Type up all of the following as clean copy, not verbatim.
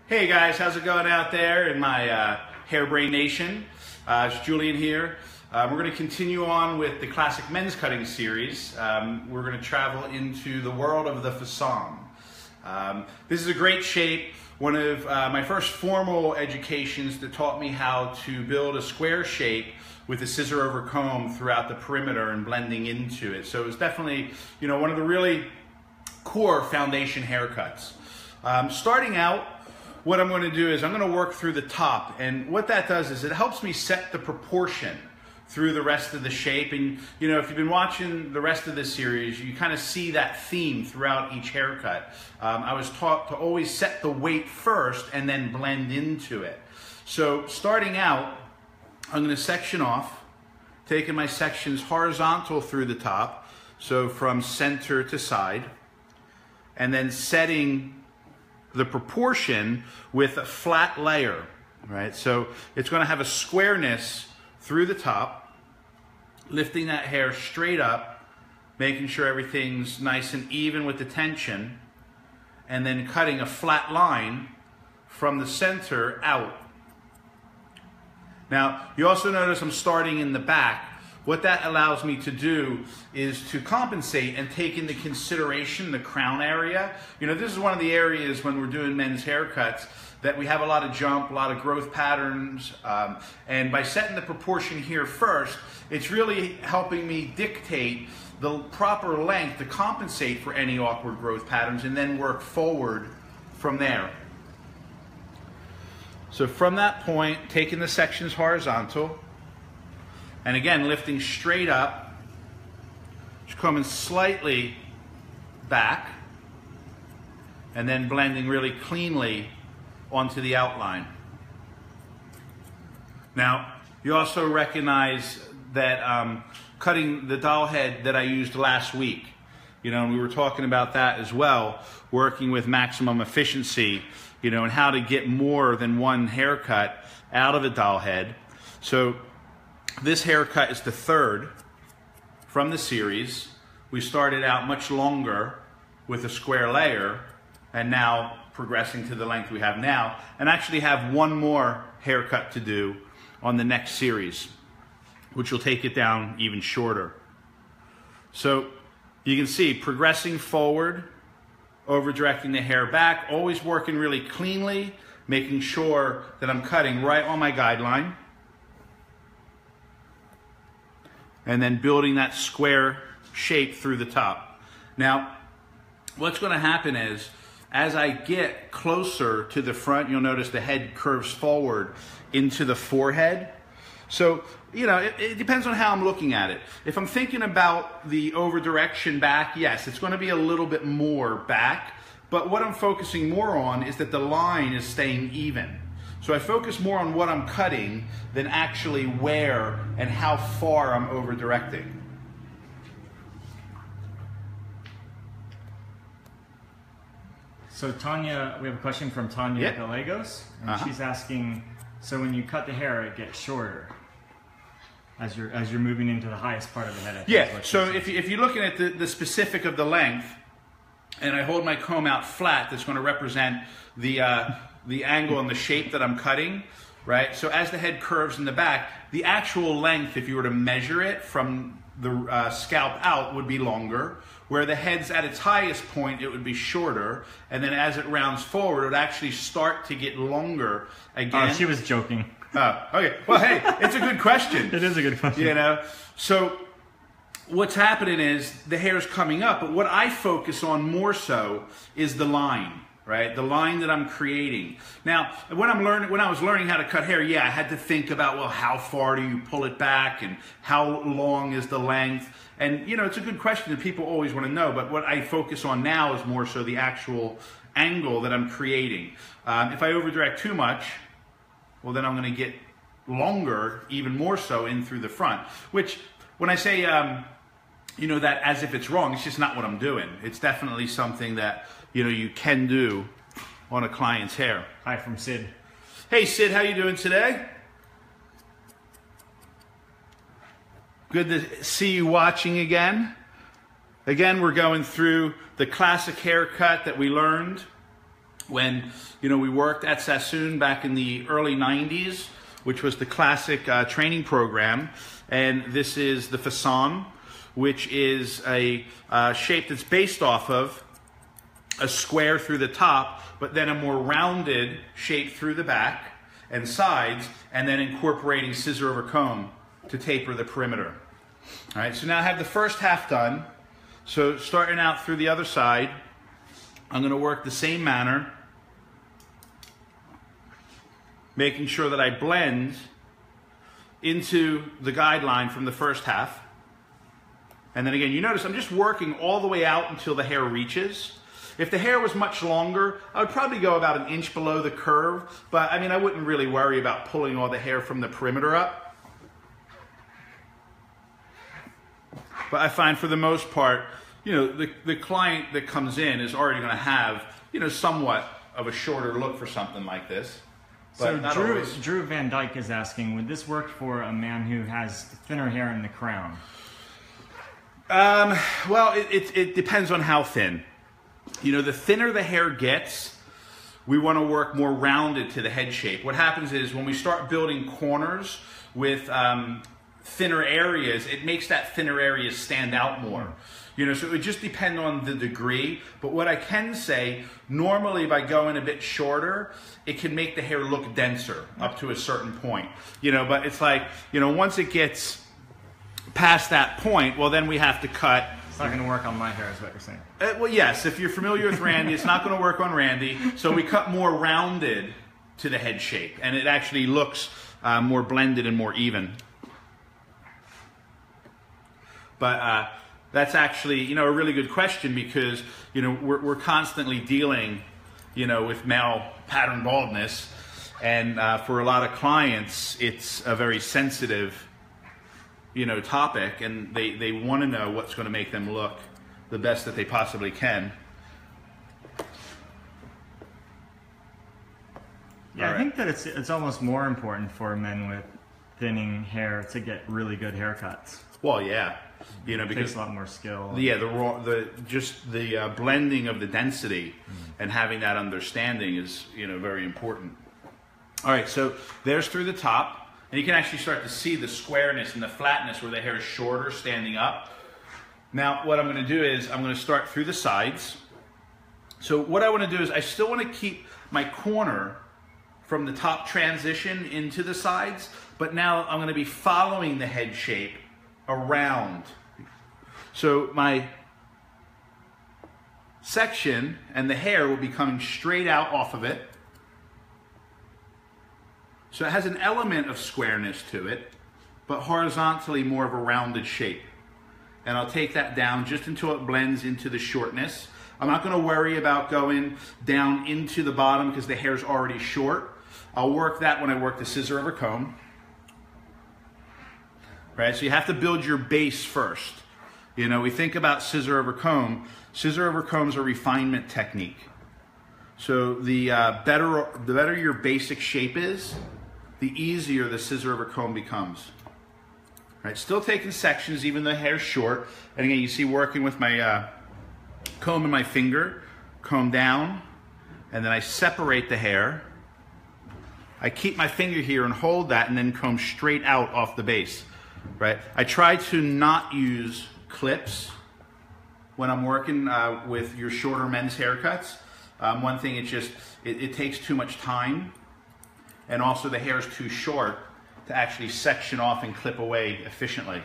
Hey guys, how's it going out there in my Hairbrained Nation? It's Julian here. We're going to continue on with the classic men's cutting series. We're going to travel into the world of the Facon. This is a great shape. One of my first formal educations that taught me how to build a square shape with a scissor over comb throughout the perimeter and blending into it. So it's definitely, one of the really core foundation haircuts. Starting out, what I'm going to do is I'm going to work through the top, and what that does is it helps me set the proportion through the rest of the shape. And if you've been watching the rest of this series, you kind of see that theme throughout each haircut. I was taught to always set the weight first and then blend into it. So starting out, I'm going to section off, taking my sections horizontal through the top, so from center to side, and then setting the proportion with a flat layer, right? So it's going to have a squareness through the top, lifting that hair straight up, making sure everything's nice and even with the tension, and then cutting a flat line from the center out. Now, you also notice I'm starting in the back. What that allows me to do is to compensate and take into consideration the crown area. This is one of the areas when we're doing men's haircuts that we have a lot of jump, a lot of growth patterns, and by setting the proportion here first, it's really helping me dictate the proper length to compensate for any awkward growth patterns and then work forward from there. So from that point, taking the sections horizontal, and again, lifting straight up, just coming slightly back, and then blending really cleanly onto the outline. Now, you also recognize that cutting the doll head that I used last week, and we were talking about that as well, working with maximum efficiency, and how to get more than one haircut out of a doll head. So this haircut is the third from the series. We started out much longer with a square layer, and now progressing to the length we have now, and actually have one more haircut to do on the next series, which will take it down even shorter. So you can see progressing forward, over directing the hair back, always working really cleanly, making sure that I'm cutting right on my guideline, and then building that square shape through the top. Now, what's going to happen is, as I get closer to the front, you'll notice the head curves forward into the forehead. So, it depends on how I'm looking at it. If I'm thinking about the over direction back, yes, it's going to be a little bit more back, but what I'm focusing more on is that the line is staying even. So I focus more on what I'm cutting than actually where and how far I'm over directing. So Tanya, we have a question from Tanya Gallegos, and she's asking, so when you cut the hair, it gets shorter as you're moving into the highest part of the head? Yeah, so if you're looking at the specific of the length, and I hold my comb out flat, that's going to represent the angle and the shape that I'm cutting, right? So as the head curves in the back, the actual length, if you were to measure it from the scalp out, would be longer. Where the head's at its highest point, it would be shorter. And then as it rounds forward, it would actually start to get longer again. Oh, she was joking. Oh, okay. Well, hey, it's a good question. It is a good question. So what's happening is the hair's coming up, but what I focus on more so is the line, right? The line that I'm creating. Now, when I was learning how to cut hair, I had to think about, well, how far do you pull it back and how long is the length? And, it's a good question that people always want to know, but what I focus on now is more so the actual angle that I'm creating. If I over-direct too much, well, then I'm going to get longer, even more so, in through the front. Which, when I say, that as if it's wrong, it's just not what I'm doing. It's definitely something that, you can do on a client's hair. Hi, from Sid. Hey, Sid, how you doing today? Good to see you watching again. Again, we're going through the classic haircut that we learned when, you know, we worked at Sassoon back in the early 90s, which was the classic training program. And this is the Facon, which is a shape that's based off of a square through the top, but then a more rounded shape through the back and sides, and then incorporating scissor over comb to taper the perimeter. All right, so now I have the first half done. So starting out through the other side, I'm going to work the same manner, making sure that I blend into the guideline from the first half. And then again, you notice I'm just working all the way out until the hair reaches. If the hair was much longer, I would probably go about an inch below the curve, but I mean, I wouldn't really worry about pulling all the hair from the perimeter up. But I find for the most part, you know, the client that comes in is already going to have, you know, somewhat of a shorter look for something like this. So Drew Van Dyke is asking, would this work for a man who has thinner hair in the crown? Well, it depends on how thin. You know, the thinner the hair gets, we want to work more rounded to the head shape. What happens is when we start building corners with thinner areas, it makes that thinner area stand out more. You know, so it would just depend on the degree. But what I can say, normally by going a bit shorter, it can make the hair look denser up to a certain point. You know, but it's like, you know, once it gets past that point, well, then we have to cut. It's not going to work on my hair, is what you're saying. Well, yes, if you're familiar with Randy, it's not going to work on Randy. So we cut more rounded to the head shape, and it actually looks more blended and more even. But that's actually, you know, a really good question because, you know, we're constantly dealing, you know, with male pattern baldness, and for a lot of clients, it's a very sensitive, you know, topic, and they want to know what's going to make them look the best that they possibly can. Yeah, I think that it's almost more important for men with thinning hair to get really good haircuts. Well, yeah, you know, because it takes a lot more skill. Yeah, the blending of the density and having that understanding is, you know, very important. All right, so there's through the top. And you can actually start to see the squareness and the flatness where the hair is shorter standing up. Now, what I'm going to do is I'm going to start through the sides. So what I want to do is I still want to keep my corner from the top transition into the sides, but now I'm going to be following the head shape around. So my section and the hair will be coming straight out off of it. So it has an element of squareness to it, but horizontally more of a rounded shape. And I'll take that down just until it blends into the shortness. I'm not going to worry about going down into the bottom because the hair's already short. I'll work that when I work the scissor over comb. Right, so you have to build your base first. You know, we think about scissor over comb. Scissor over comb is a refinement technique. So the better your basic shape is, the easier the scissor over comb becomes. Right, still taking sections even though the hair's short. And again, you see working with my comb and my finger, comb down, and then I separate the hair. I keep my finger here and hold that and then comb straight out off the base. Right, I try to not use clips when I'm working with your shorter men's haircuts. One thing, it takes too much time. And also the hair is too short to actually section off and clip away efficiently.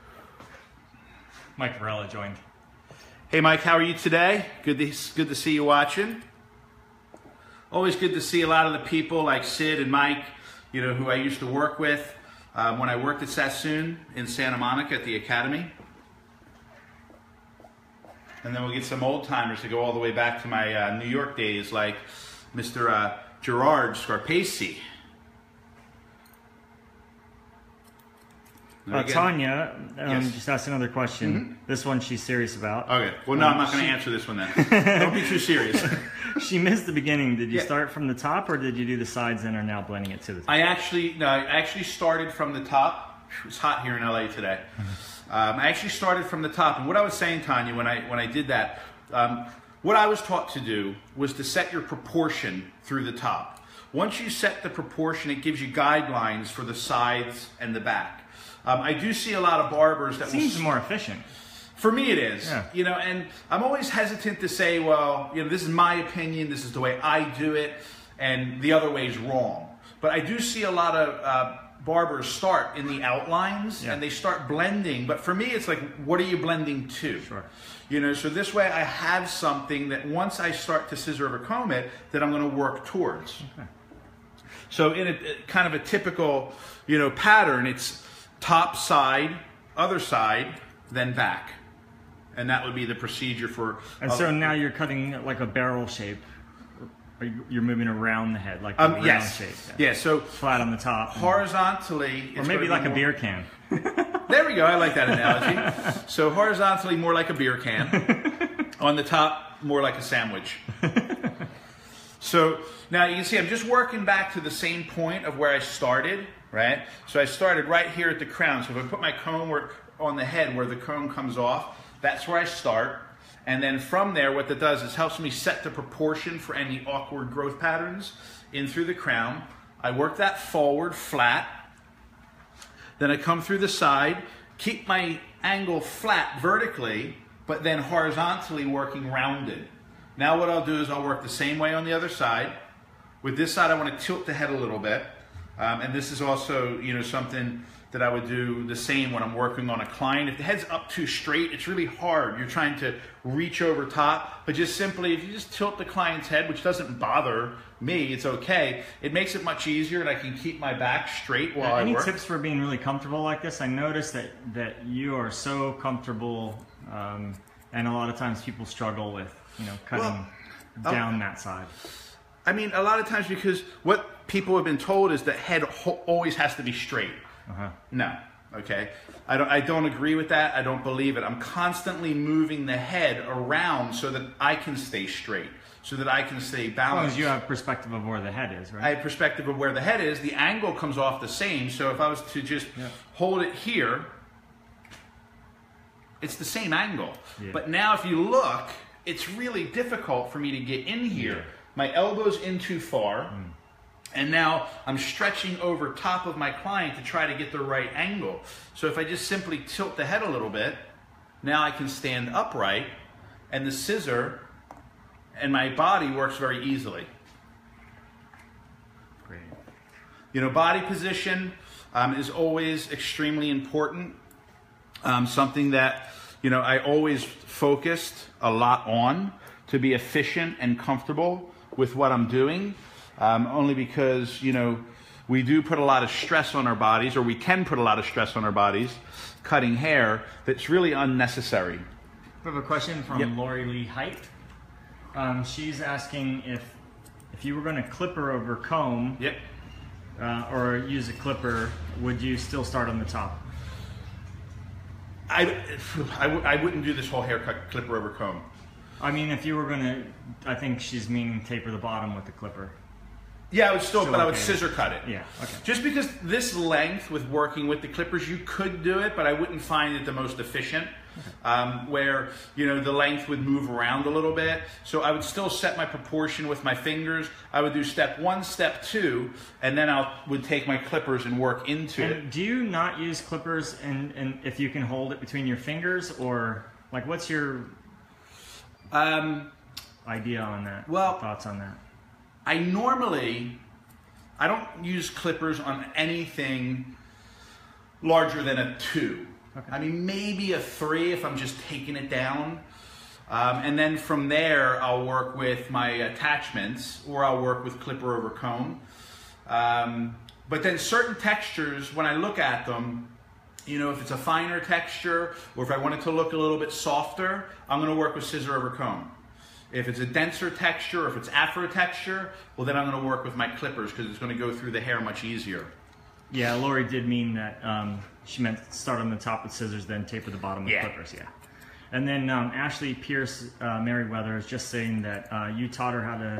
Mike Varela joined. Hey Mike, how are you today? Good to see you watching. Always good to see a lot of the people like Sid and Mike, you know, who I used to work with when I worked at Sassoon in Santa Monica at the Academy. And then we'll get some old timers to go all the way back to my New York days, like Mr. Gerard Scarpesi. Tanya Yes. just asked another question. This one she's serious about. Okay. Well, no, I'm not going to answer this one then. Don't be too serious. She missed the beginning. Did you start from the top, or did you do the sides and are now blending it to the top? I actually started from the top. It's hot here in LA today. I actually started from the top. And what I was saying, Tanya, when I did that, what I was taught to do was to set your proportion through the top. Once you set the proportion, it gives you guidelines for the sides and the back. I do see a lot of barbers that seems more efficient. For me, it is. Yeah. You know, and I'm always hesitant to say, well, you know, this is my opinion, this is the way I do it, and the other way is wrong. But I do see a lot of barbers start in the outlines, and they start blending. But for me, it's like, what are you blending to? Sure. You know, so this way I have something that once I start to scissor over comb it, that I'm going to work towards. Okay. So in a kind of a typical, you know, pattern, it's top side, other side, then back. And that would be the procedure for... And so now you're cutting like a barrel shape. You're moving around the head, like a round shape. Yeah, so... Flat on the top. Horizontally... Or maybe like a beer can. There we go, I like that analogy. So horizontally, more like a beer can. On the top, more like a sandwich. So now you can see I'm just working back to the same point of where I started, right? So I started right here at the crown. So if I put my comb on the head where the comb comes off, that's where I start. And then from there, what that does is helps me set the proportion for any awkward growth patterns in through the crown. I work that forward, flat. Then I come through the side, keep my angle flat vertically, but then horizontally working rounded. Now what I'll do is I'll work the same way on the other side. With this side, I want to tilt the head a little bit. And this is also, you know, something that I would do the same when I'm working on a client. If the head's up too straight, it's really hard. You're trying to reach over top, but just simply, if you just tilt the client's head, which doesn't bother me, it's okay. It makes it much easier, and I can keep my back straight while I work. Any tips for being really comfortable like this? I noticed that you are so comfortable, and a lot of times people struggle with, you know, cutting down that side. I mean, a lot of times because what people have been told is that head always has to be straight. No, okay. I don't agree with that. I don't believe it. I'm constantly moving the head around so that I can stay straight, so that I can stay balanced. As long as you have perspective of where the head is, right? I have perspective of where the head is. The angle comes off the same. So if I was to just hold it here, it's the same angle. Yeah. But now if you look, it's really difficult for me to get in here. Yeah. My elbow's in too far. And now I'm stretching over top of my client to try to get the right angle. So if I just simply tilt the head a little bit, now I can stand upright, and the scissor and my body works very easily. Great. You know, body position is always extremely important. Something that, you know, I always focused a lot on to be efficient and comfortable with what I'm doing. Only because, you know, we do put a lot of stress on our bodies, or we can put a lot of stress on our bodies, cutting hair, that's really unnecessary. We have a question from Lori Lee Height. She's asking if you were going to clipper over comb, or use a clipper, would you still start on the top? I wouldn't do this whole haircut clipper over comb. I mean, if you were going to, I think she's meaning taper the bottom with the clipper. Yeah, I would still, but I would scissor cut it. Yeah, okay. Just because this length with working with the clippers, you could do it, but I wouldn't find it the most efficient. Where, you know, the length would move around a little bit. So I would still set my proportion with my fingers. I would do step 1, step 2, and then I would take my clippers and work into it. Do you not use clippers and if you can hold it between your fingers, or like what's your idea on that? Well, thoughts on that? I don't use clippers on anything larger than a 2. Okay. I mean, maybe a 3 if I'm just taking it down. And then from there, I'll work with my attachments, or I'll work with clipper over comb. But then certain textures, when I look at them, you know, if it's a finer texture, or if I want it to look a little bit softer, I'm going to work with scissor over comb. If it's a denser texture, or if it's afro texture, well then I'm going to work with my clippers, because it's going to go through the hair much easier. Yeah, Lori did mean that she meant start on the top with scissors, then taper the bottom with clippers. Yeah. And then Ashley Pierce Merriweather is just saying that you taught her how to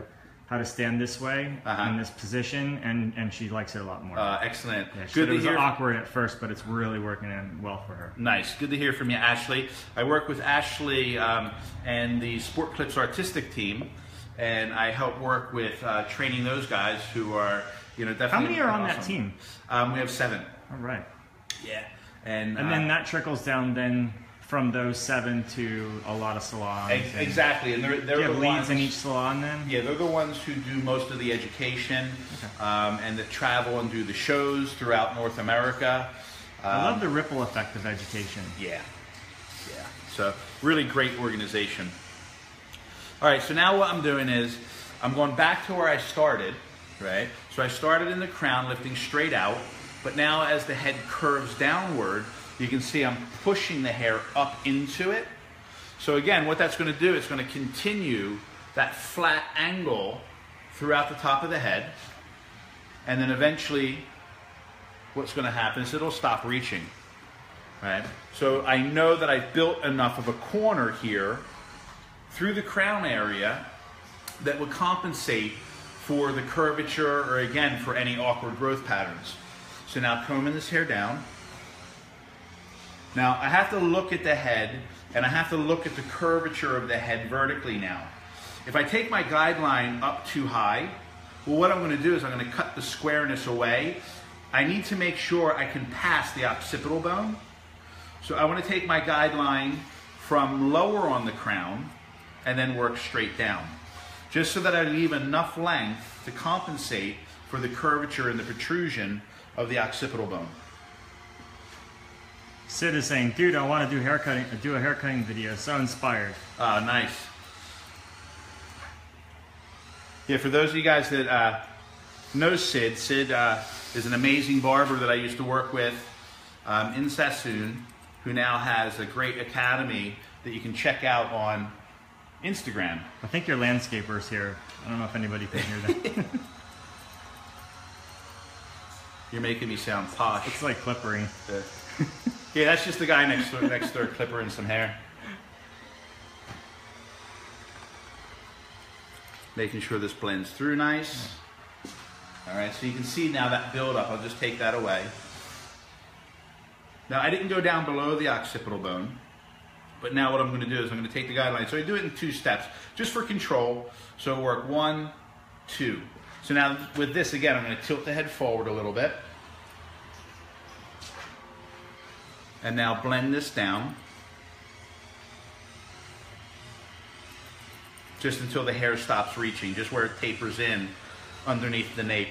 how to stand this way in this position, and she likes it a lot more. Excellent. Yeah, Good it was to hear. awkward at first, but it's really working in well for her. Nice. Good to hear from you, Ashley. I work with Ashley and the Sport Clips Artistic team, and I help work with training those guys who are, definitely. How many are on awesome. that team? We have 7. All right. Yeah. And then that trickles down then from those 7 to a lot of salons. Exactly. And they're do you have the leads ones in each salon then? Yeah, they're the ones who do most of the education and that travel and do the shows throughout North America. I love the ripple effect of education. Yeah. So really great organization. All right, so now what I'm doing is I'm going back to where I started, right? So I started in the crown, lifting straight out, but now as the head curves downward, you can see I'm pushing the hair up into it. So again, what that's going to do, it's going to continue that flat angle throughout the top of the head. And then eventually, what's going to happen is it'll stop reaching, right? So I know that I've built enough of a corner here through the crown area that would compensate for the curvature or again, for any awkward growth patterns. So now combing this hair down. Now I have to look at the head and I have to look at the curvature of the head vertically now. If I take my guideline up too high, well, what I'm going to do is I'm going to cut the squareness away. I need to make sure I can pass the occipital bone. So I want to take my guideline from lower on the crown and then work straight down, just so that I leave enough length to compensate for the curvature and the protrusion of the occipital bone. Sid is saying, dude, I want to do a haircutting video. So inspired. Nice. Yeah, for those of you guys that know Sid, Sid is an amazing barber that I used to work with in Sassoon, who now has a great academy that you can check out on Instagram. I think your landscaper's here. I don't know if anybody can hear that. You're making me sound posh. It's like clippering. Yeah, that's just the guy next door clippering some hair. Making sure this blends through nice. All right, so you can see now that buildup. I'll just take that away. Now, I didn't go down below the occipital bone, but now what I'm going to do is I'm going to take the guideline. So I do it in 2 steps, just for control. So work 1, 2. So now with this, again, I'm going to tilt the head forward a little bit. And now blend this down. Just until the hair stops reaching, just where it tapers in underneath the nape.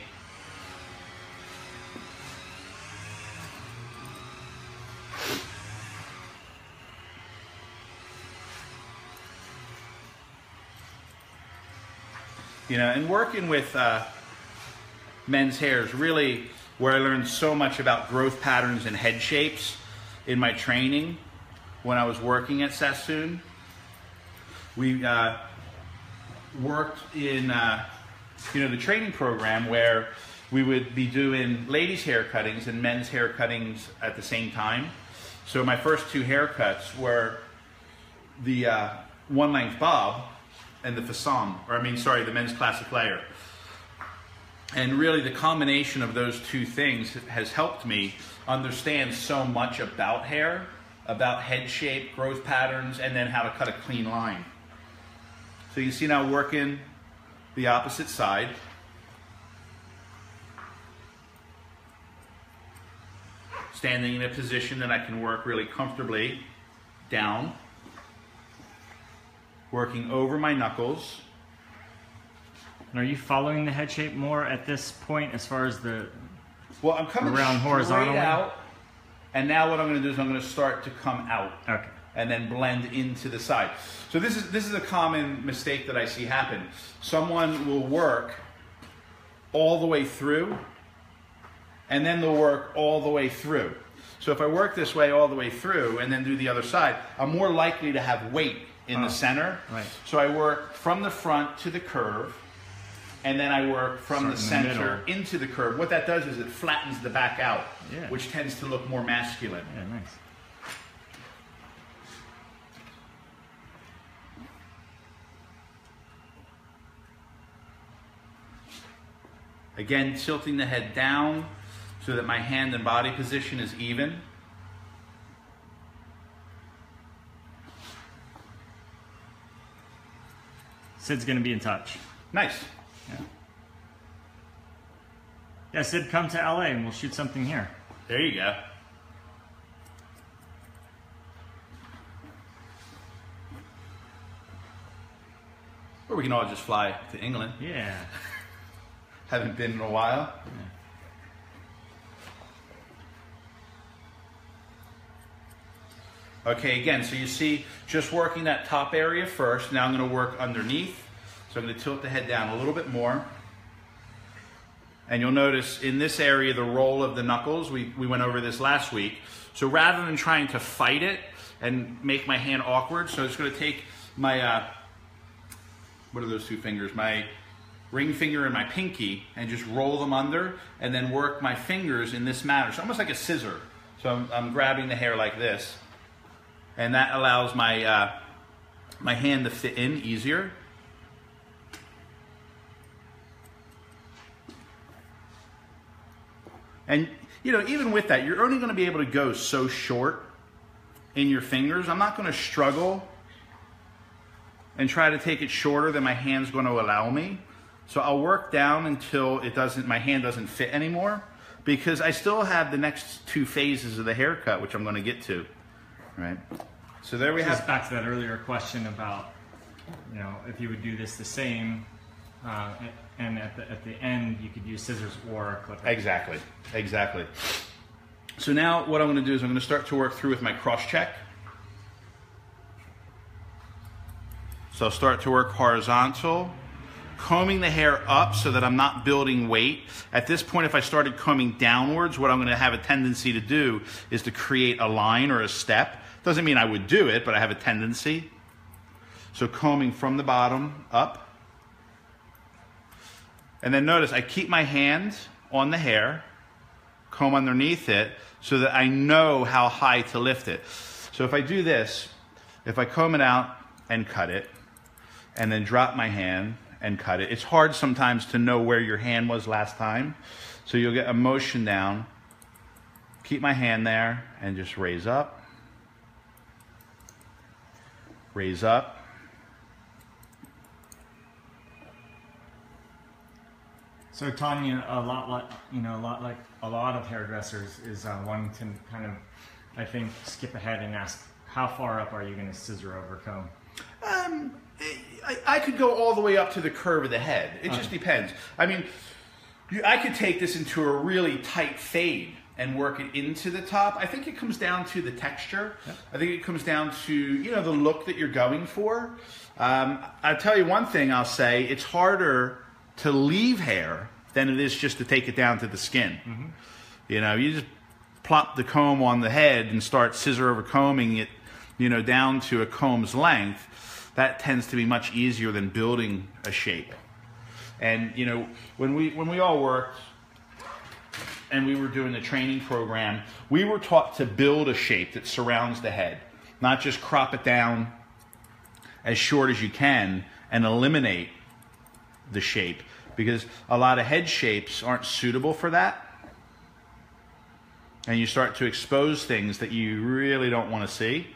And working with men's hair is really where I learned so much about growth patterns and head shapes in my training when I was working at Sassoon. We worked in the training program where we would be doing ladies' hair cuttings and men's hair cuttings at the same time. So my first 2 haircuts were the 1-length bob and the Facon, the men's classic layer. And really the combination of those 2 things has helped me understand so much about hair, about head shape, growth patterns, and then how to cut a clean line. So you see now working the opposite side. Standing in a position that I can work really comfortably down. Working over my knuckles. And are you following the head shape more at this point as far as the I'm coming around horizontally out, and now what I'm going to do is I'm going to start to come out. Okay. And then blend into the side. So this is a common mistake that I see happen. Someone will work all the way through, and then they'll work all the way through. So if I work this way all the way through and then do the other side, I'm more likely to have weight in the center. Right. So I work from the front to the curve, and then I work from the center into the curve. What that does is it flattens the back out, which tends to look more masculine. Yeah, nice. Again, tilting the head down so that my hand and body position is even. Sid's going to be in touch. Nice. Yeah. Yeah, Sid, come to LA and we'll shoot something here. There you go. Or we can all just fly to England. Yeah. Haven't been in a while. Yeah. Okay, again, so you see, just working that top area first. Now I'm going to work underneath. So I'm going to tilt the head down a little bit more. And you'll notice in this area, the roll of the knuckles, we went over this last week. So rather than trying to fight it and make my hand awkward, so I'm just going to take my, what are those two fingers? My ring finger and my pinky, and just roll them under, and then work my fingers in this manner. So almost like a scissor. So I'm grabbing the hair like this, and that allows my, my hand to fit in easier. And, you know, even with that, you're only going to be able to go so short in your fingers. I'm not going to struggle and try to take it shorter than my hand's going to allow me. So I'll work down until it doesn't, my hand doesn't fit anymore, because I still have the next two phases of the haircut, which I'm going to get to, right? So there we have. Back to that earlier question about, you know, if you would do this the same, and at the end you could use scissors or a clipper. Exactly, exactly. So now what I'm going to do is I'm going to start to work through with my cross check. So I'll start to work horizontal, combing the hair up so that I'm not building weight. At this point, if I started combing downwards, what I'm going to have a tendency to do is to create a line or a step. Doesn't mean I would do it, but I have a tendency. So combing from the bottom up. And then notice I keep my hand on the hair, comb underneath it, so that I know how high to lift it. So if I do this, if I comb it out and cut it, and then drop my hand and cut it, it's hard sometimes to know where your hand was last time. So you'll get a motion down, keep my hand there, and just raise up, raise up. So Tanya, a lot like a lot of hairdressers is wanting to kind of, I think, skip ahead and ask, how far up are you going to scissor over comb? I could go all the way up to the curve of the head. It just depends. I mean, I could take this into a really tight fade and work it into the top. I think it comes down to the texture. Yeah. I think it comes down to, you know, the look that you're going for. I'll tell you one thing I'll say, it's harder to leave hair than it is just to take it down to the skin. Mm-hmm. You know, you just plop the comb on the head and start scissor over combing it, you know, down to a comb's length. That tends to be much easier than building a shape. And, you know, when we all worked and we were doing the training program, we were taught to build a shape that surrounds the head, not just crop it down as short as you can and eliminate the shape, because a lot of head shapes aren't suitable for that. And you start to expose things that you really don't want to see.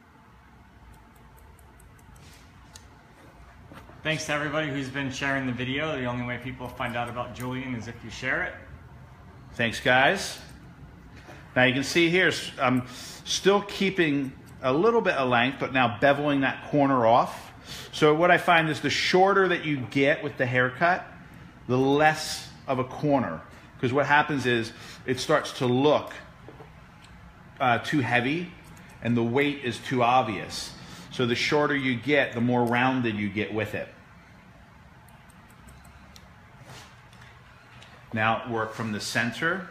Thanks to everybody who's been sharing the video. The only way people find out about Julian is if you share it. Thanks, guys. Now you can see here, I'm still keeping a little bit of length, but now beveling that corner off. So what I find is the shorter that you get with the haircut, the less of a corner. Because what happens is it starts to look too heavy and the weight is too obvious. So the shorter you get, the more rounded you get with it. Now work from the center.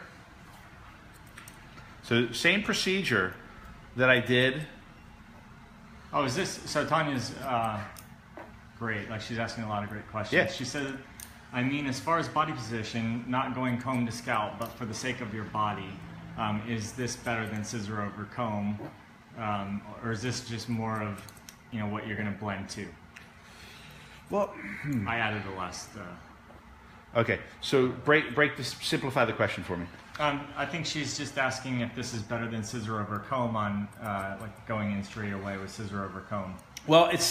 So same procedure that I did. Oh, is this, so Tanya's great, like she's asking a lot of great questions. Yeah. She said, I mean, as far as body position, not going comb to scalp, but for the sake of your body, is this better than scissor over comb? Or is this just more of, you know, what you're going to blend to? Well, I added the last. Okay, so simplify the question for me. I think she's just asking if this is better than scissor over comb on like going in straight away with scissor over comb. Well, it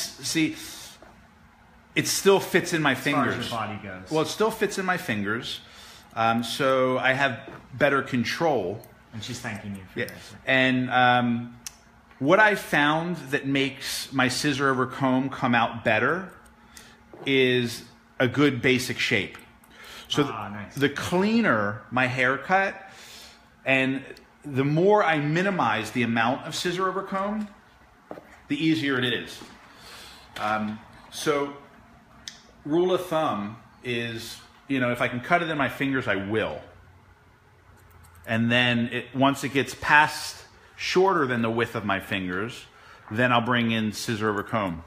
still fits in my fingers. As far as your body goes. Well, it still fits in my fingers, so I have better control. And she's thanking you for yeah. this. And what I found that makes my scissor over comb come out better is a good basic shape. So nice. The cleaner my haircut, and the more I minimize the amount of scissor over comb, the easier it is. So rule of thumb is, if I can cut it in my fingers, I will. And then once it gets past shorter than the width of my fingers, then I'll bring in scissor over comb.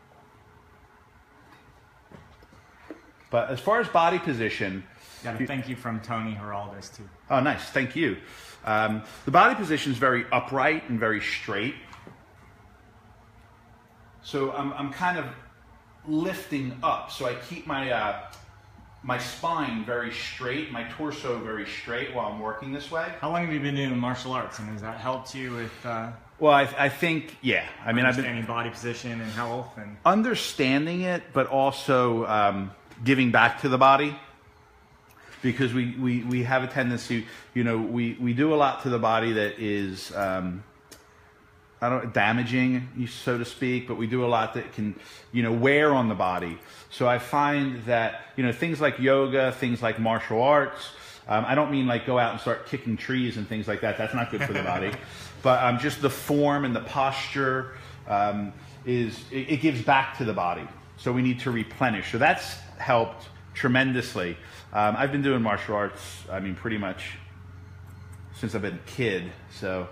But as far as body position... Got a thank you from Tony Heraldez too. Oh, nice. Thank you. The body position is very upright and very straight. So I'm kind of lifting up. So I keep my my spine very straight, my torso very straight while I'm working this way. How long have you been doing martial arts, and has that helped you with... Well, I think, yeah. I mean, understanding body position and health and... Understanding it, but also giving back to the body. Because we have a tendency, we do a lot to the body that is, damaging, so to speak, but we do a lot that can, wear on the body. So I find that, things like yoga, things like martial arts, I don't mean like go out and start kicking trees and things like that. That's not good for the body. But just the form and the posture it gives back to the body. So we need to replenish. So that's helped tremendously. I've been doing martial arts, pretty much since I've been a kid, so.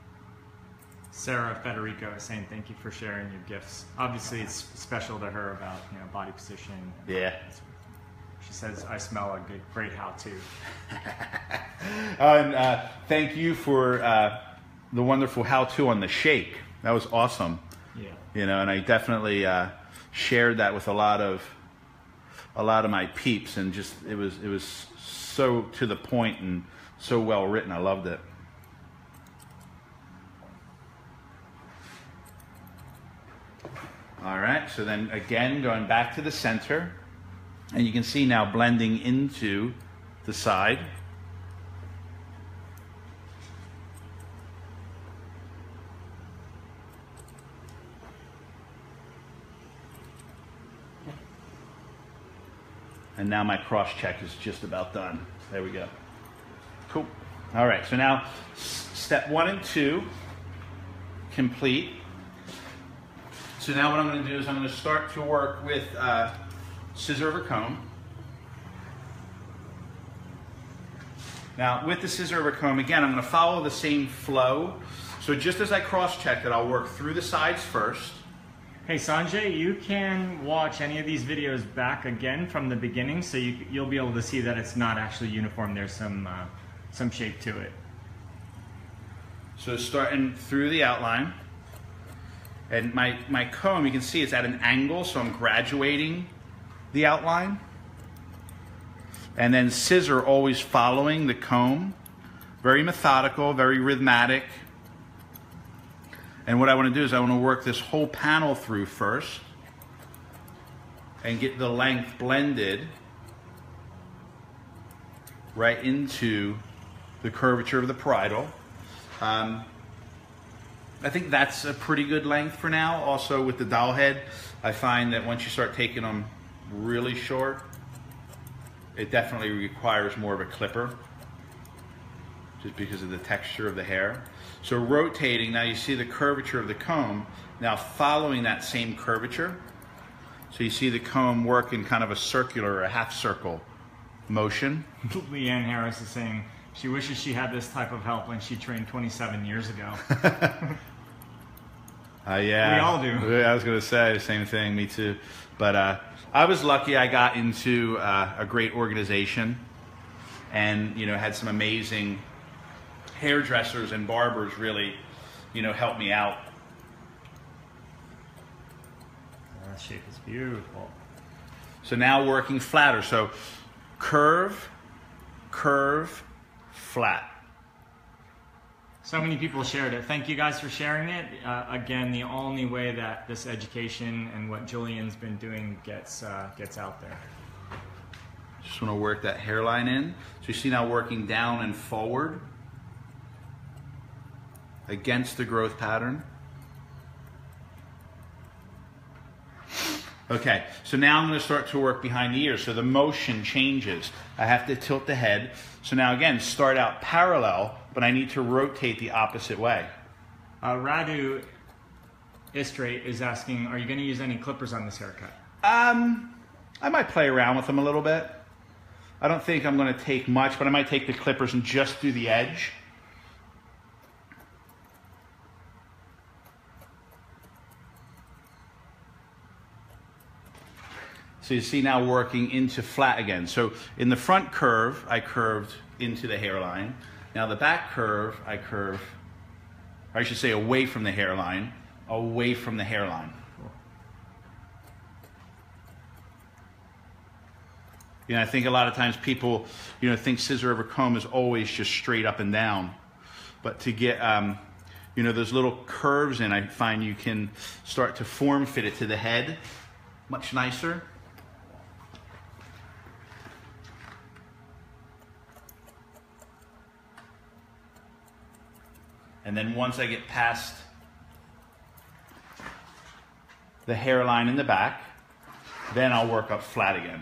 Sarah Federico is saying thank you for sharing your gifts. Obviously, it's special to her about body position. Yeah. She says, I smell a great how-to. And thank you for the wonderful how-to on the shake. That was awesome. Yeah. And I definitely shared that with a lot of my peeps, and just it was so to the point and so well written. I loved it. All right, so then again going back to the center, and you can see now blending into the side. And now my cross check is just about done. There we go. Cool. All right, so now step 1 and 2 complete. So now what I'm going to do is I'm going to start to work with scissor over comb. Now with the scissor over comb, again, I'm going to follow the same flow. So just as I cross check it, I'll work through the sides first. Hey Sanjay, you can watch any of these videos back again from the beginning, so you'll be able to see that it's not actually uniform. There's some shape to it. So starting through the outline, and my comb, you can see it's at an angle, so I'm graduating the outline. And then scissor always following the comb. Very methodical, very rhythmic. And what I want to do is I want to work this whole panel through first and get the length blended right into the curvature of the parietal. I think that's a pretty good length for now. Also with the doll head, I find that once you start taking them really short, it definitely requires more of a clipper just because of the texture of the hair. So rotating, now you see the curvature of the comb, now following that same curvature. So you see the comb work in kind of a circular or a half circle motion. Leanne Harris is saying she wishes she had this type of help when she trained 27 years ago. Yeah. We all do. I was going to say the same thing, me too. But I was lucky I got into a great organization and, had some amazing hairdressers and barbers really, help me out. That shape is beautiful. So now working flatter. So curve, curve, flat. So many people shared it. Thank you guys for sharing it. Again, the only way that this education and what Julian's been doing gets out there. Just want to work that hairline in. So you see now working down and forward against the growth pattern. Okay, so now I'm going to start to work behind the ears. So the motion changes. I have to tilt the head. So now again, start out parallel, but I need to rotate the opposite way. Radu Istrate is asking, are you going to use any clippers on this haircut? I might play around with them a little bit. I don't think I'm going to take much, but I might take the clippers and just do the edge. So you see now working into flat again. So in the front curve, I curved into the hairline. Now the back curve, I curve, or I should say away from the hairline, away from the hairline. You know, I think a lot of times people, you know, think scissor over comb is always just straight up and down. But to get, you know, those little curves in, I find you can start to form fit it to the head much nicer. And then once I get past the hairline in the back, then I'll work up flat again.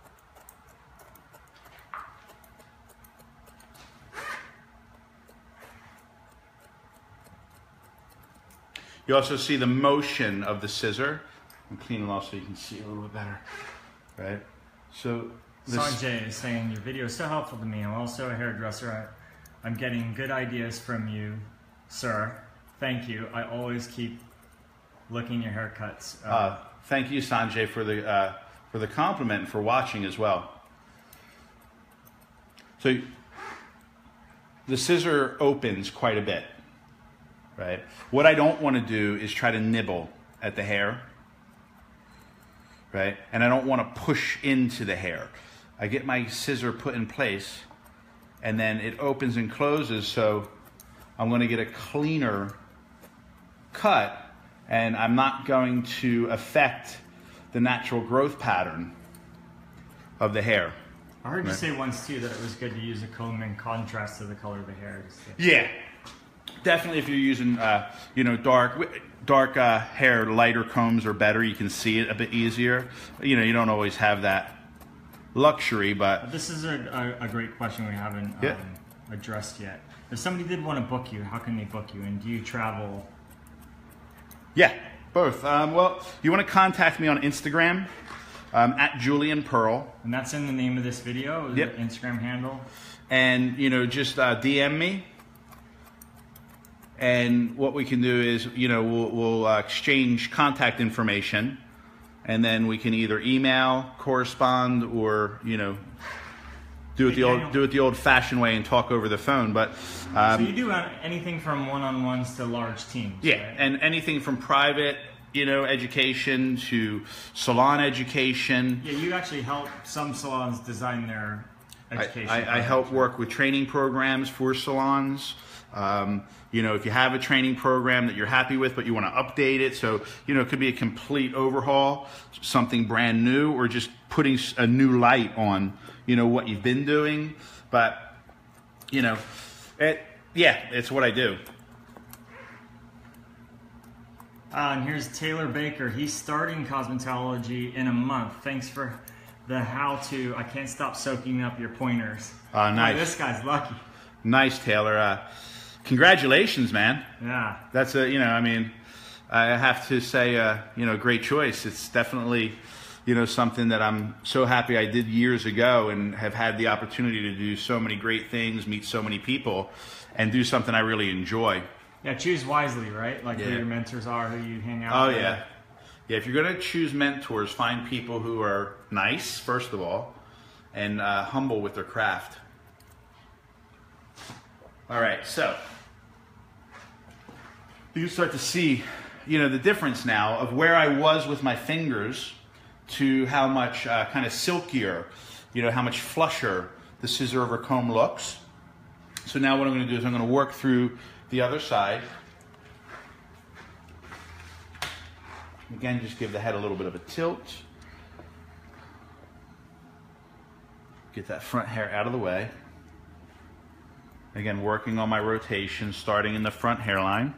You also see the motion of the scissor. I'm cleaning it off so you can see a little bit better, right? So Sanjay is saying, your video is so helpful to me. I'm also a hairdresser. I'm getting good ideas from you, sir. Thank you. I always keep looking at your haircuts. Thank you, Sanjay, for the compliment and for watching as well. So the scissor opens quite a bit, right? What I don't want to do is try to nibble at the hair, right? And I don't want to push into the hair. I get my scissor put in place, and then it opens and closes, so I'm going to get a cleaner cut, and I'm not going to affect the natural growth pattern of the hair. I heard you say once too that it was good to use a comb in contrast to the color of the hair. Yeah, definitely. If you're using, you know, dark hair, lighter combs are better. You can see it a bit easier. You know, you don't always have that luxury, but this is a great question we haven't addressed yet. If somebody did want to book you, how can they book you? And do you travel? Yeah, both. Well, you want to contact me on Instagram at Julian Perl. And that's in the name of this video, yep. The Instagram handle. And, you know, just DM me. And what we can do is, you know, we'll exchange contact information. And then we can either email, correspond, or, you know, do it the old-fashioned way and talk over the phone. But so you do anything from one-on-ones to large teams. Yeah, right? And anything from private, you know, education to salon education. Yeah, you actually help some salons design their education. I help work with training programs for salons. You know, if you have a training program that you're happy with, but you want to update it, so, you know, it could be a complete overhaul, something brand new, or just putting a new light on, you know, what you've been doing. But, you know, it's what I do. And here's Taylor Baker. He's starting cosmetology in a month. Thanks for the how-to. I can't stop soaking up your pointers. Nice. Boy, this guy's lucky. Nice, Taylor. Congratulations, man. Yeah. That's you know, I mean, I have to say, you know, great choice. It's definitely, you know, something that I'm so happy I did years ago and have had the opportunity to do so many great things, meet so many people, and do something I really enjoy. Yeah, choose wisely, right? Like who your mentors are, who you hang out with. Oh, yeah. Yeah, if you're going to choose mentors, find people who are nice, first of all, and humble with their craft. All right, so you can start to see, you know, the difference now of where I was with my fingers to how much kind of silkier, you know, how much flusher the scissor over comb looks. So now what I'm going to do is I'm going to work through the other side. Again, just give the head a little bit of a tilt. Get that front hair out of the way. Again, working on my rotation, starting in the front hairline.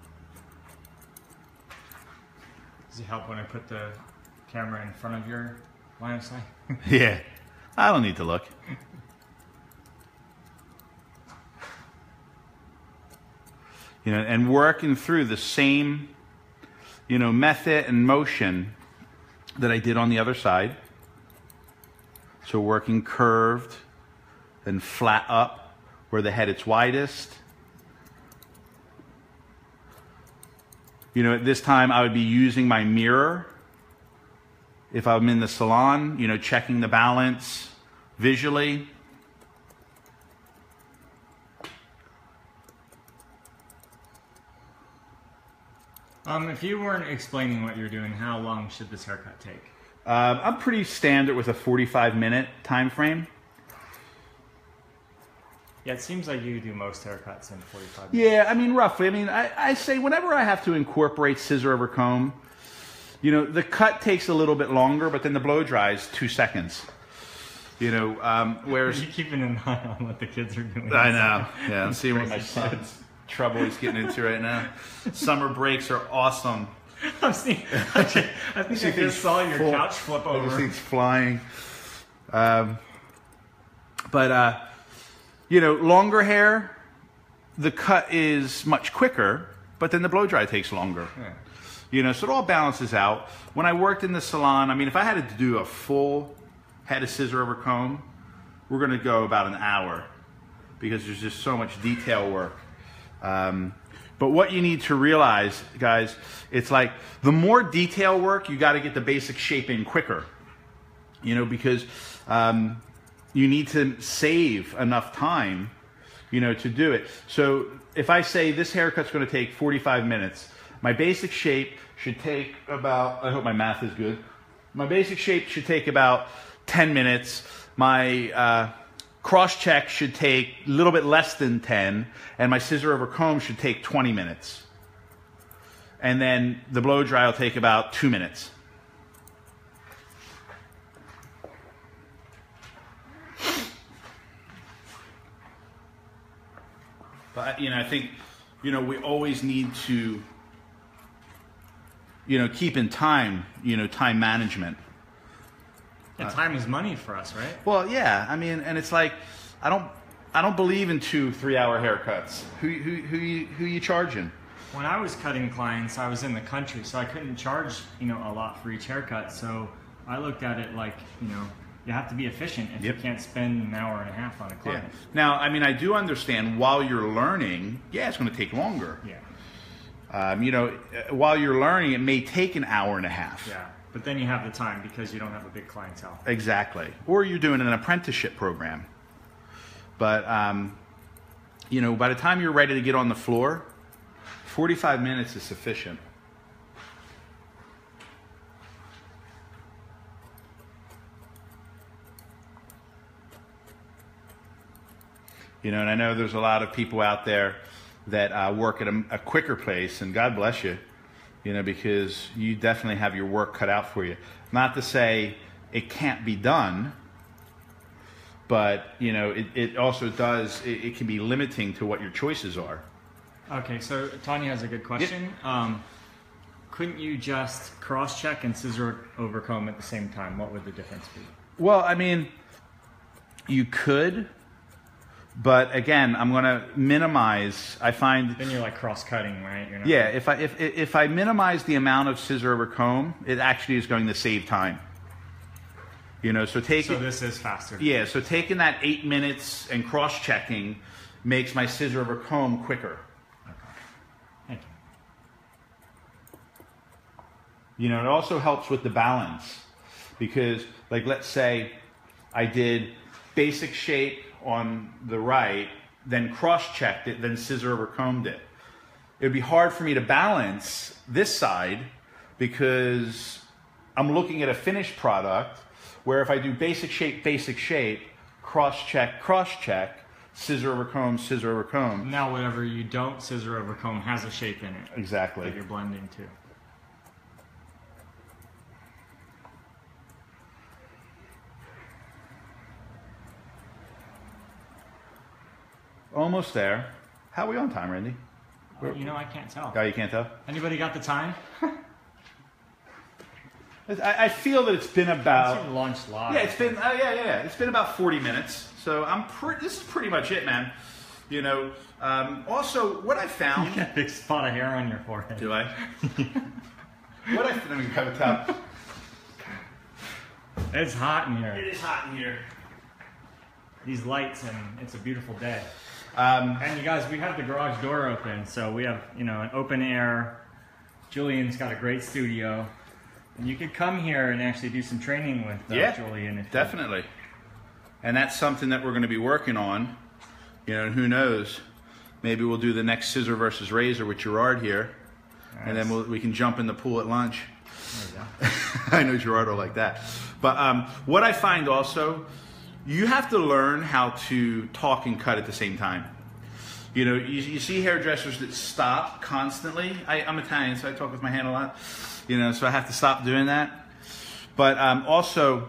Does it help when I put the camera in front of your line of sight? Yeah, I don't need to look. You know, and working through the same, you know, method and motion that I did on the other side. So working curved, then flat up where the head is widest. You know, at this time I would be using my mirror. If I'm in the salon, you know, checking the balance visually. If you weren't explaining what you're doing, how long should this haircut take? I'm pretty standard with a 45-minute time frame. Yeah, it seems like you do most haircuts in 45 minutes. Yeah, I mean, roughly. I mean, I say whenever I have to incorporate scissor over comb, you know, the cut takes a little bit longer, but then the blow dry is 2 seconds. You know, whereas... You're keeping an eye on what the kids are doing. I know. Yeah, I'm seeing what my son's trouble he's getting into right now. Summer breaks are awesome. I think I just saw your couch flip over. Everything's flying. You know, longer hair, the cut is much quicker, but then the blow dry takes longer. Yeah. You know, so it all balances out. When I worked in the salon, I mean, if I had to do a full head of scissor over comb, we're going to go about an hour because there's just so much detail work. But what you need to realize, guys, it's like the more detail work, you got to get the basic shape in quicker. You know, because you need to save enough time, you know, to do it. So if I say this haircut's going to take 45 minutes, my basic shape should take about, I hope my math is good, my basic shape should take about 10 minutes. My cross check should take a little bit less than 10, and my scissor over comb should take 20 minutes. And then the blow dry will take about 2 minutes. But, you know, I think, you know, we always need to, you know, keep in time, you know, time management. And time is money for us, right? Well, yeah. I mean, and it's like, I don't believe in 2-3 hour haircuts. Who you charging? When I was cutting clients, I was in the country, so I couldn't charge, you know, a lot for each haircut. So I looked at it like, you know, you have to be efficient if you can't spend an hour and a half on a client. Yeah. Now, I mean, I do understand while you're learning, yeah, it's going to take longer. Yeah. You know, while you're learning, it may take an hour and a half. Yeah. But then you have the time because you don't have a big clientele. Exactly. Or you're doing an apprenticeship program. But, you know, by the time you're ready to get on the floor, 45 minutes is sufficient. You know, and I know there's a lot of people out there that work at a quicker place, and God bless you, you know, because you definitely have your work cut out for you. Not to say it can't be done, but, you know, it also does, it can be limiting to what your choices are. Okay, so Tanya has a good question. Yeah. Couldn't you just cross-check and scissor over comb at the same time? What would the difference be? Well, I mean, you could. But again, I'm going to minimize. I find then you're like cross-cutting, right? You're not yeah. If I minimize the amount of scissor over comb, it actually is going to save time. You know, so this is faster. Yeah. So taking that 8 minutes and cross-checking makes my scissor over comb quicker. Okay. Thank you. You know, it also helps with the balance because, like, let's say I did basic shape on the right, then cross-checked it, then scissor over combed it. It would be hard for me to balance this side because I'm looking at a finished product Where if I do basic shape, cross check, scissor over comb, scissor over comb. Now whatever you don't scissor over comb has a shape in it. Exactly. That you're blending to. Almost there. How are we on time, Randy? You know, I can't tell. Oh, you can't tell? Anybody got the time? I feel that it's been about... It's launched live. Yeah, it's been, It's been about 40 minutes. So this is pretty much it, man. You know, also, what I found... You got a big spot of hair on your forehead. Do I? Let me have a top. It's hot in here. It is hot in here. These lights, and it's a beautiful day. And you guys, we have the garage door open, so we have, you know, an open air. Julian's got a great studio. And you could come here and actually do some training with Julian. Definitely. And that's something that we're going to be working on. You know, and who knows? Maybe we'll do the next scissor versus razor with Gerard here. Nice. And then we can jump in the pool at lunch. There you go. I know Gerard will like that. But what I find also, you have to learn how to talk and cut at the same time. You know, you see hairdressers that stop constantly. I'm Italian, so I talk with my hand a lot. You know, so I have to stop doing that. But also,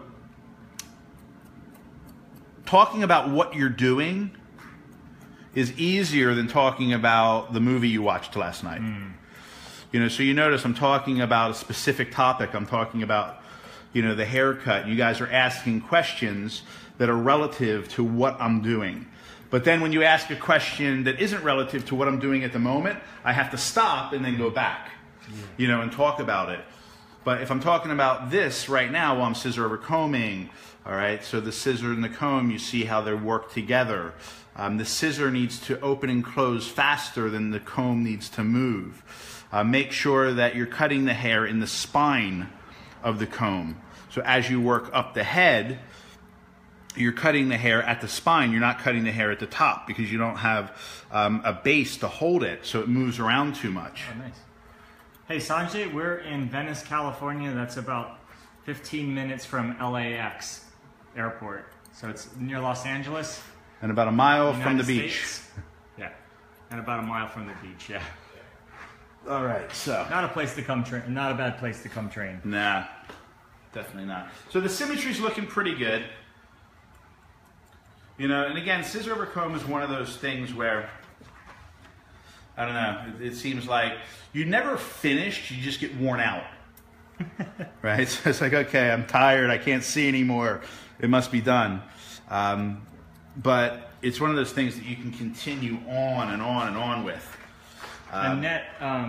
talking about what you're doing is easier than talking about the movie you watched last night. You know, so you notice I'm talking about a specific topic. I'm talking about, you know, the haircut. You guys are asking questions that are relative to what I'm doing. But then when you ask a question that isn't relative to what I'm doing at the moment, I have to stop and then go back, you know, and talk about it. But if I'm talking about this right now while I'm scissor over combing, all right, so the scissor and the comb, you see how they work together. The scissor needs to open and close faster than the comb needs to move. Make sure that you're cutting the hair in the spine of the comb. So as you work up the head, you're cutting the hair at the spine. You're not cutting the hair at the top because you don't have a base to hold it, so it moves around too much. Oh, nice. Hey, Sanjay, we're in Venice, California. That's about 15 minutes from LAX airport. So it's near Los Angeles. And about a mile from the beach. Yeah, and about a mile from the beach, yeah. All right, so. Not a place to come train, not a bad place to come train. Nah, definitely not. So the symmetry's looking pretty good. You know, and again, scissor over comb is one of those things where, I don't know, it seems like you never finished, you just get worn out. Right? So it's like, okay, I'm tired, I can't see anymore, it must be done. But it's one of those things that you can continue on and on and on with. Annette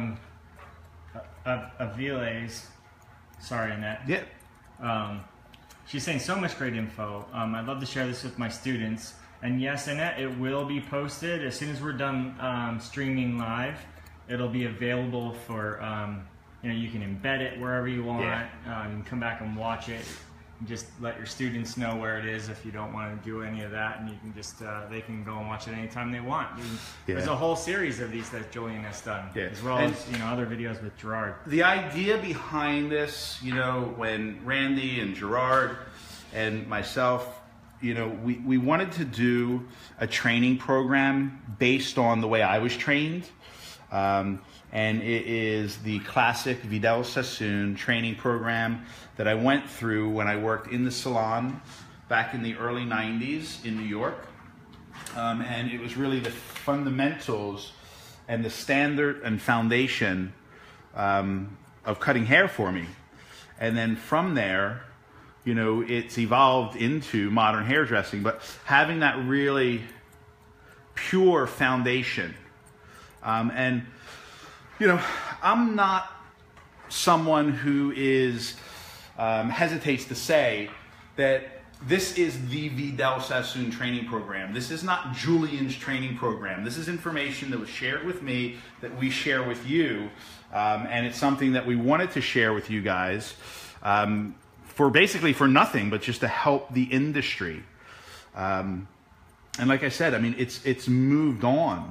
Aviles, sorry Annette. Yeah. She's saying so much great info. I'd love to share this with my students. And yes, Annette, it will be posted as soon as we're done streaming live. It'll be available for, you know, you can embed it wherever you want. Yeah. You can come back and watch it. Just let your students know where it is if you don't want to do any of that, and you can just they can go and watch it anytime they want. There's a whole series of these that Julian has done, as well as, you know, other videos with Gerard. The idea behind this, you know, when Randy and Gerard and myself, you know, we wanted to do a training program based on the way I was trained. And it is the classic Vidal Sassoon training program that I went through when I worked in the salon back in the early 90s in New York. And it was really the fundamentals and the standard and foundation of cutting hair for me. And then from there, you know, it's evolved into modern hairdressing, but having that really pure foundation. And you know, I'm not someone who is hesitates to say that this is the Vidal Sassoon training program. This is not Julian's training program. This is information that was shared with me that we share with you, and it's something that we wanted to share with you guys for basically for nothing, but just to help the industry. And like I said, I mean, it's moved on.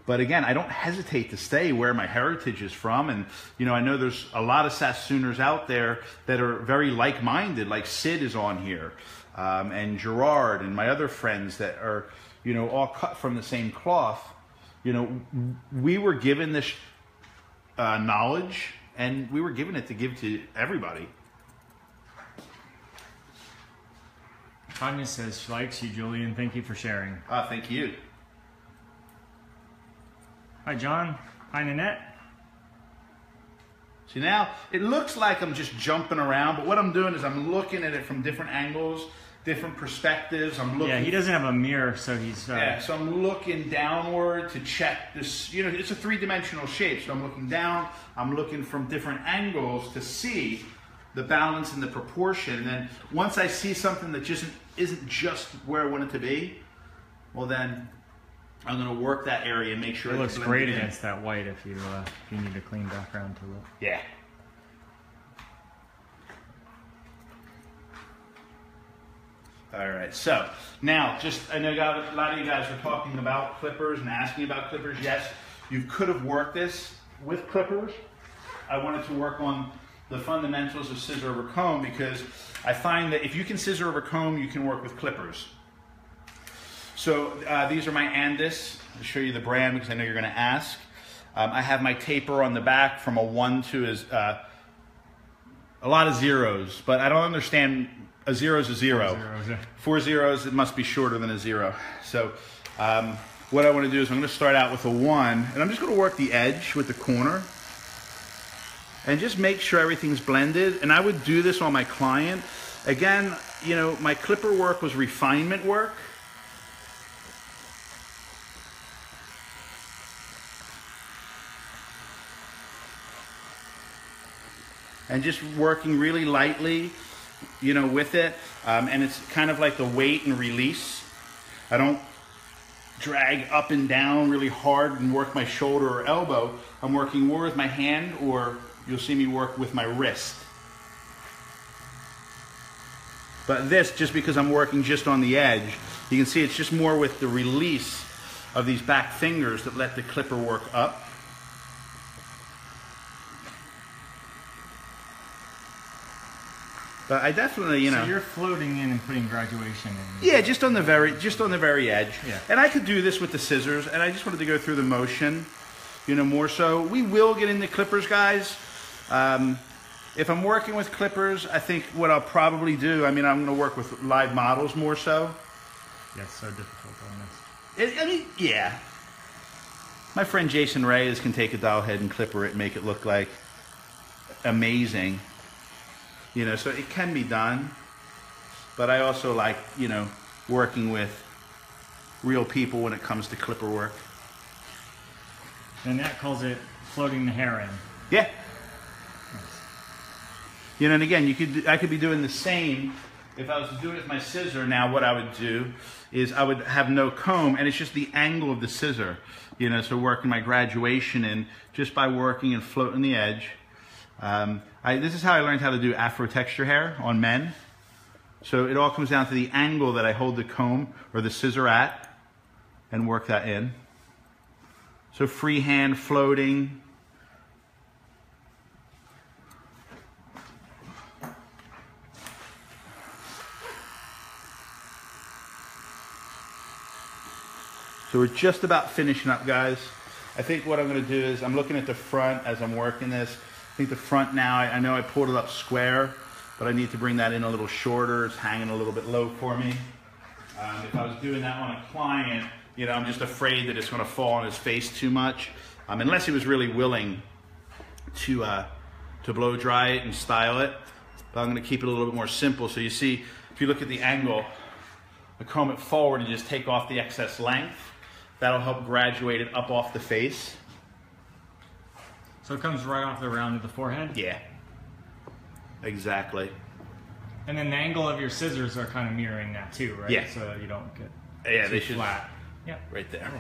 But again, I don't hesitate to say where my heritage is from. And, you know, I know there's a lot of Sassooners out there that are very like-minded, like Sid is on here, and Gerard and my other friends that are, you know, all cut from the same cloth. You know, we were given this knowledge, and we were given it to give to everybody. Tanya says she likes you, Julian. Thank you for sharing. Thank you. Hi, John. Hi, Nanette. See, now it looks like I'm just jumping around, but what I'm doing is I'm looking at it from different angles, different perspectives. I'm looking. Yeah, he doesn't have a mirror, so he's. Yeah, so I'm looking downward to check this. You know, it's a three-dimensional shape, so I'm looking down. I'm looking from different angles to see the balance and the proportion. And then once I see something that just isn't just where I want it to be, well then I'm going to work that area and make sure it looks great against that white if you need a clean background to look. Yeah. All right, so now I know a lot of you guys are talking about clippers and asking about clippers. Yes, you could have worked this with clippers. I wanted to work on the fundamentals of scissor over comb because I find that if you can scissor over comb, you can work with clippers. So these are my Andis. I'll show you the brand because I know you're going to ask. I have my taper on the back from a 1 to a lot of zeros, but I don't understand. A 0 is a 0. 4 zeros, it must be shorter than a 0. So what I want to do is I'm going to start out with a 1, and I'm just going to work the edge with the corner and just make sure everything's blended. And I would do this on my client. Again, you know, my clipper work was refinement work. And just working really lightly, you know, with it. And it's kind of like the weight and release. I don't drag up and down really hard and work my shoulder or elbow. I'm working more with my hand, or you'll see me work with my wrist. But this, just because I'm working just on the edge, you can see it's just more with the release of these back fingers that let the clipper work up. But I definitely, you know. So you're floating in and putting graduation in. Yeah, just on the very edge. Yeah. And I could do this with the scissors, and I just wanted to go through the motion, you know, more so. We will get into clippers, guys. If I'm working with clippers, I think what I'll probably do, I mean, I'm going to work with live models more so. Yeah, it's so difficult on this. I mean, yeah. My friend Jason Reyes can take a doll head and clipper it and make it look like amazing. You know, so it can be done, but I also like, you know, working with real people when it comes to clipper work. And that calls it floating the hair in. Yeah. Nice. You know, and again, I could be doing the same. If I was to do it with my scissor, now what I would do is I would have no comb, and it's just the angle of the scissor. You know, so working my graduation in just by working and floating the edge. This is how I learned how to do Afro texture hair on men. So it all comes down to the angle that I hold the comb or the scissor at and work that in. So freehand floating. So we're just about finishing up, guys. I think what I'm going to do is I'm looking at the front as I'm working this. I think the front now, I know I pulled it up square, but I need to bring that in a little shorter. It's hanging a little bit low for me. If I was doing that on a client, you know, I'm just afraid that it's going to fall on his face too much. Unless he was really willing to blow dry it and style it. But I'm going to keep it a little bit more simple. So you see, if you look at the angle, I comb it forward and just take off the excess length. That'll help graduate it up off the face. So it comes right off the round of the forehead? Yeah, exactly. And then the angle of your scissors are kind of mirroring that too, right? Yeah. So you don't get they should flat. Yeah. Right there.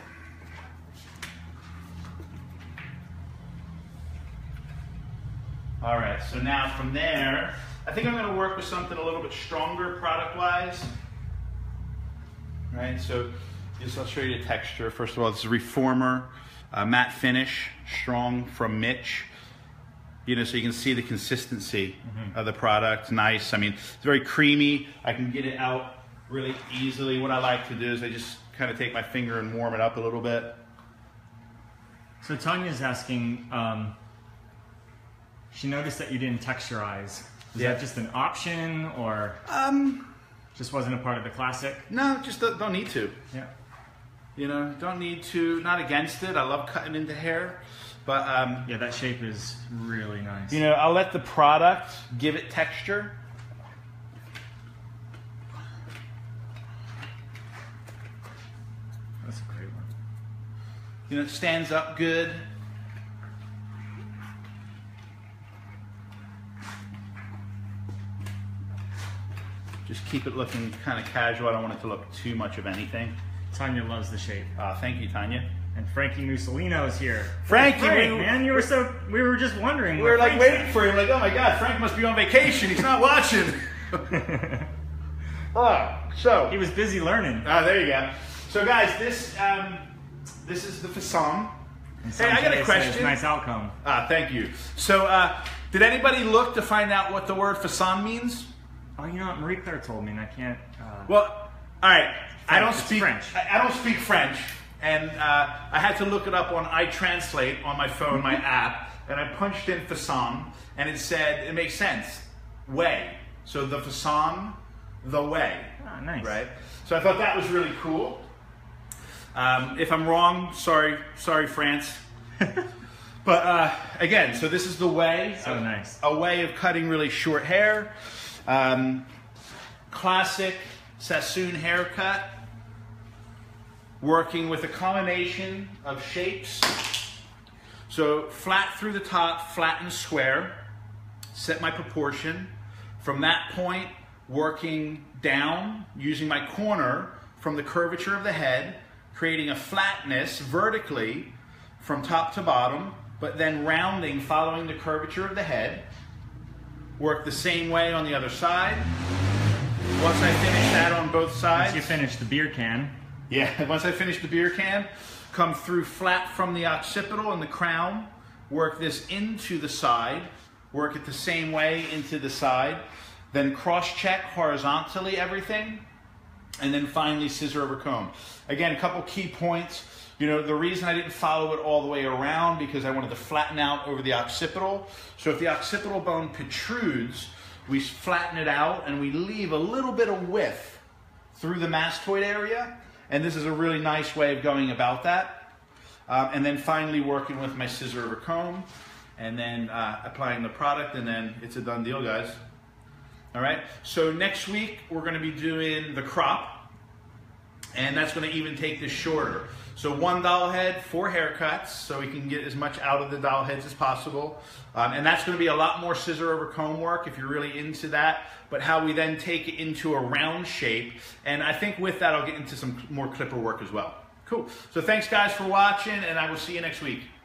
All right, so now from there, I think I'm going to work with something a little bit stronger product-wise. Right, so I'll show you the texture. First of all, this is a reformer. matte finish, strong from Mitch. You know, so you can see the consistency of the product. Nice. I mean, it's very creamy. I can get it out really easily. What I like to do is I just kind of take my finger and warm it up a little bit. So Tanya's asking, she noticed that you didn't texturize. Is that just an option, or just wasn't a part of the classic? No, just don't need to. Yeah. You know, don't need to. Not against it. I love cutting into hair. But yeah, that shape is really nice. You know, I'll let the product give it texture. That's a great one. You know, it stands up good. Just keep it looking kind of casual. I don't want it to look too much of anything. Tanya loves the shape. Thank you, Tanya. And Frankie Mussolino is here. Frankie, man, we were just wondering. We were like waiting for him, like, oh my God, Frank must be on vacation. He's not watching. So he was busy learning. There you go. So guys, this is the Facon. Hey, I got a question. Nice outcome. Thank you. So, did anybody look to find out what the word Facon means? Oh, you know what? Marie Claire told me, and I can't. Well, all right. I don't speak French. I don't speak French. And I had to look it up on iTranslate on my phone, my app, and I punched in Facon, and it said, it makes sense, way. So the Facon, the way. Ah, nice. Right? So I thought that was really cool. If I'm wrong, sorry France. But again, so this is the way. So nice. A way of cutting really short hair. Classic Sassoon haircut. Working with a combination of shapes. So flat through the top, flat and square. Set my proportion. From that point, working down, using my corner from the curvature of the head, creating a flatness vertically from top to bottom, but then rounding following the curvature of the head. Work the same way on the other side. Once I finish that on both sides. Once you finish the beer can. Yeah, once I finish the beer can, come through flat from the occipital and the crown, work this into the side, work it the same way into the side, then cross-check horizontally everything, and then finally scissor over comb. Again, a couple key points. You know, the reason I didn't follow it all the way around because I wanted to flatten out over the occipital. So if the occipital bone protrudes, we flatten it out and we leave a little bit of width through the mastoid area. And this is a really nice way of going about that. And then finally working with my scissor over comb and then applying the product, and then it's a done deal, guys. All right, so next week we're gonna be doing the crop, and that's gonna even take this shorter. So 1 doll head, 4 haircuts, so we can get as much out of the doll heads as possible. And that's gonna be a lot more scissor over comb work if you're really into that, but how we then take it into a round shape. And I think with that, I'll get into some more clipper work as well. Cool, so thanks guys for watching, and I will see you next week.